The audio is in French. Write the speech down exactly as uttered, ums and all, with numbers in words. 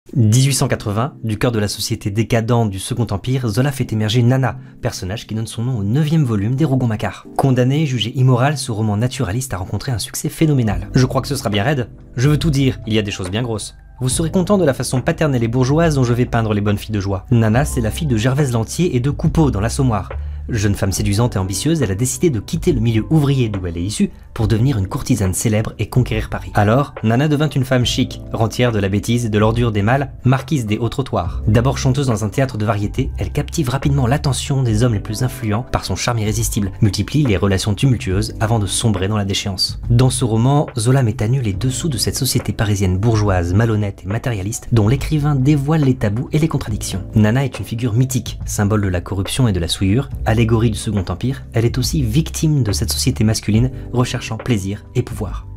dix-huit cent quatre-vingts, du cœur de la société décadente du Second Empire, Zola fait émerger Nana, personnage qui donne son nom au neuvième volume des Rougon-Macquart. Condamné et jugé immoral, ce roman naturaliste a rencontré un succès phénoménal. Je crois que ce sera bien raide. Je veux tout dire, il y a des choses bien grosses. Vous serez content de la façon paternelle et bourgeoise dont je vais peindre les bonnes filles de joie. Nana, c'est la fille de Gervaise Lantier et de Coupeau dans l'Assommoir. Jeune femme séduisante et ambitieuse, elle a décidé de quitter le milieu ouvrier d'où elle est issue pour devenir une courtisane célèbre et conquérir Paris. Alors, Nana devint une femme chic, rentière de la bêtise et de l'ordure des mâles, marquise des hauts trottoirs. D'abord chanteuse dans un théâtre de variété, elle captive rapidement l'attention des hommes les plus influents par son charme irrésistible, multiplie les relations tumultueuses avant de sombrer dans la déchéance. Dans ce roman, Zola met à nu les dessous de cette société parisienne bourgeoise, malhonnête et matérialiste, dont l'écrivain dévoile les tabous et les contradictions. Nana est une figure mythique, symbole de la corruption et de la souillure, allégorie du Second Empire, elle est aussi victime de cette société masculine recherchant plaisir et pouvoir.